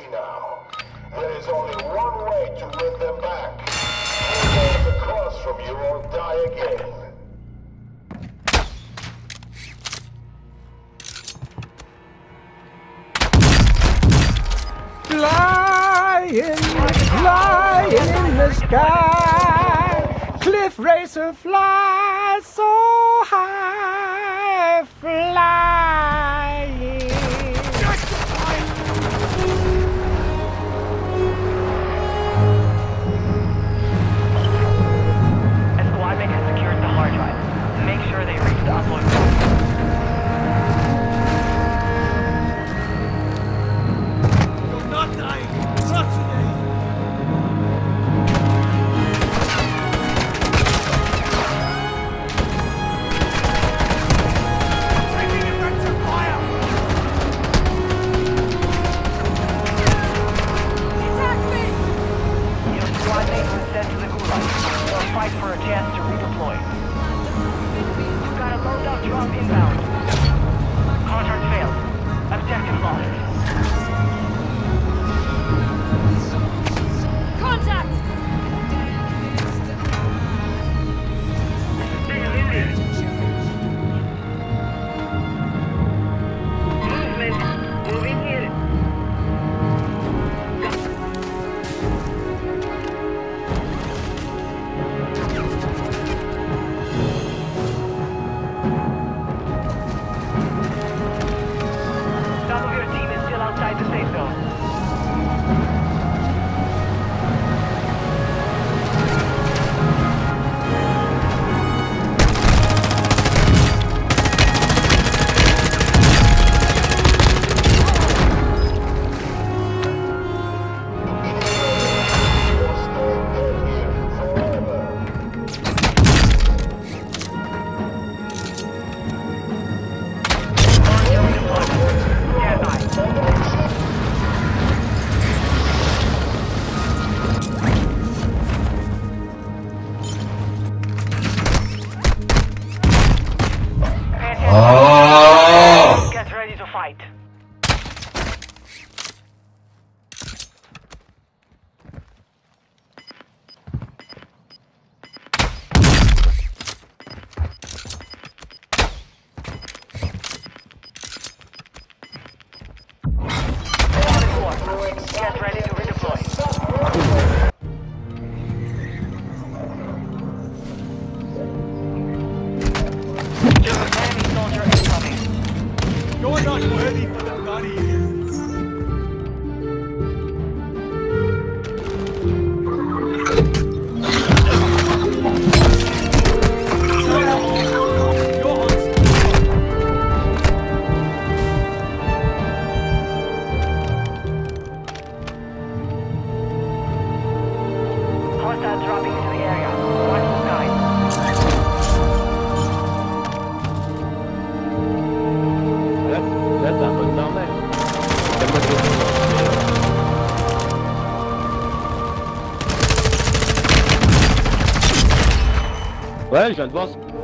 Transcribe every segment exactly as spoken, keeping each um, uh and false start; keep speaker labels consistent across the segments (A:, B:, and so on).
A: now. There is only one way to win them back. Pull those across from you or die again.
B: Flying, flying in the sky. Cliff racer flies so high. Flying.
C: A squad mate has secured the hard drive. Make sure they reach the upload point.
D: Not dying! Not today! Taking effective fire!
E: He attacked me!
C: Your squad mate was sent to the gulag. They'll fight for a chance to redeploy. You've got a loadout drop inbound. Contract failed. Objective lost.
E: Contact!
C: Movement. Moving here. Some of your team is still outside the safe zone. Get ready to fight. Get ready to redeploy. Enemy soldier incoming.
D: You're not worthy for the body!
C: Hostile dropping into the area. Watch the skies.
B: That's that one down there. Ouais, je viens de voir.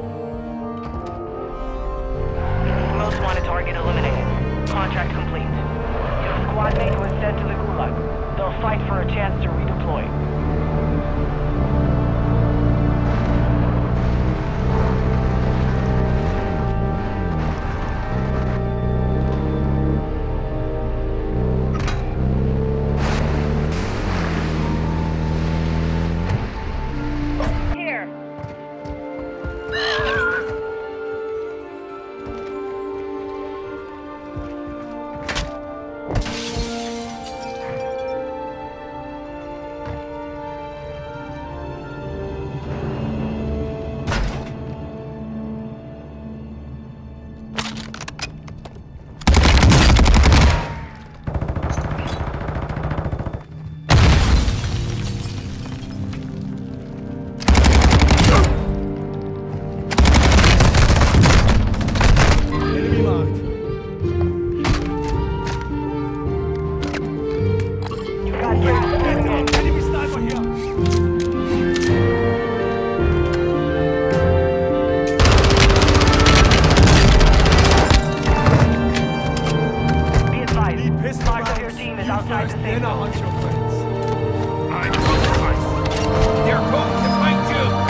C: Most wanted target eliminated. Contract complete. Your squad mate was sent to the gulag. They'll fight for a chance to redeploy. Here. team is outside the safe
D: Then I'll
C: zone.
D: hunt your friends. I compromise. They're going to find you.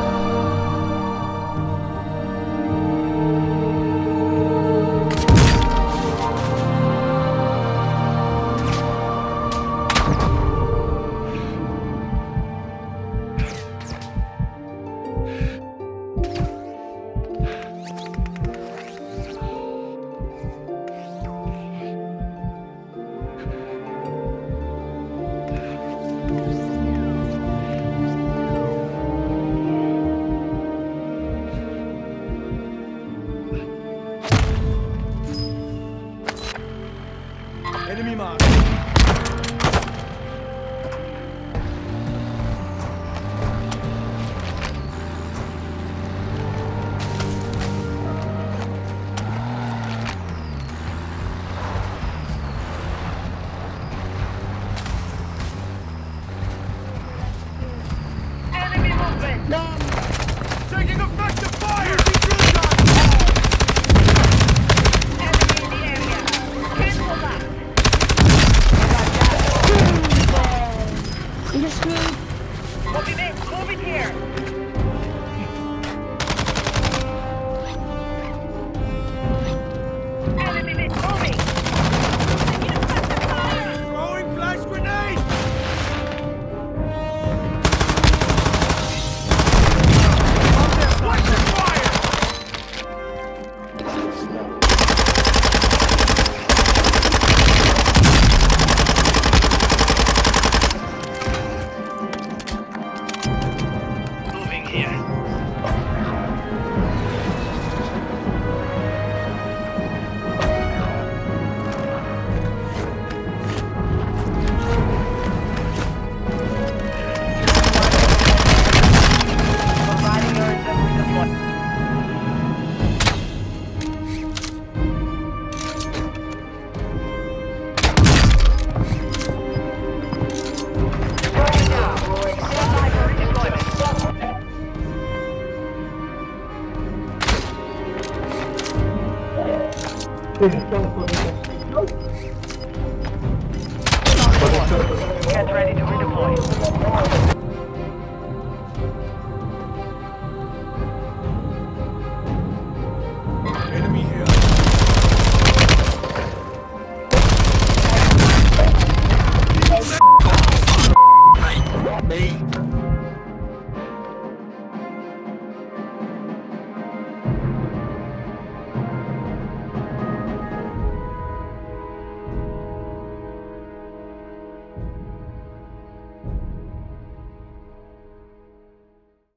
D: Enemy mark.
C: Enemy movement!
D: Taking effective fire!
C: Enemy in the area. Cancel that.
E: You're screwed.
C: Move it, move it here. Enemy mid moving.
D: Throwing flash grenade! Watch your fire!
C: Moving here. Providing your assembly deploy. Going down. Stand by for redeployment. Get ready to redeploy.